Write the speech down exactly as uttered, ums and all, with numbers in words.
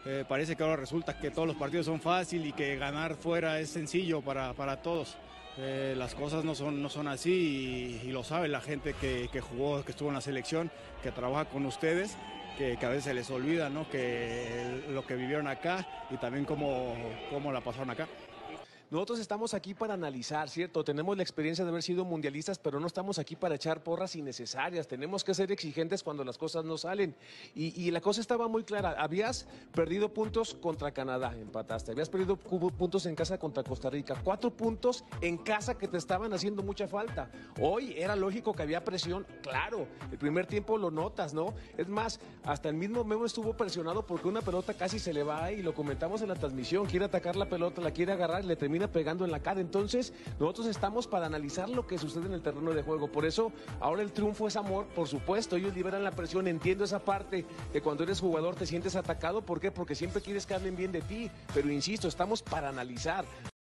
Eh, parece que ahora resulta que todos los partidos son fáciles y que ganar fuera es sencillo para, para todos. Eh, las cosas no son, no son así y, y lo sabe la gente que, que jugó, que estuvo en la selección, que trabaja con ustedes, que, que a veces se les olvida, ¿no? Que lo que vivieron acá y también cómo, cómo la pasaron acá. Nosotros estamos aquí para analizar, ¿cierto? Tenemos la experiencia de haber sido mundialistas, pero no estamos aquí para echar porras innecesarias. Tenemos que ser exigentes cuando las cosas no salen. Y, y la cosa estaba muy clara. Habías perdido puntos contra Canadá, empataste. Habías perdido puntos en casa contra Costa Rica. Cuatro puntos en casa que te estaban haciendo mucha falta. Hoy era lógico que había presión. Claro, el primer tiempo lo notas, ¿no? Es más, hasta el mismo Memo estuvo presionado porque una pelota casi se le va y lo comentamos en la transmisión. Quiere atacar la pelota, la quiere agarrar y le termina pegando en la cara. Entonces nosotros estamos para analizar lo que sucede en el terreno de juego. Por eso ahora el triunfo es amor, por supuesto, ellos liberan la presión. Entiendo esa parte de cuando eres jugador te sientes atacado. ¿Por qué? Porque siempre quieres que hablen bien de ti, pero insisto, estamos para analizar.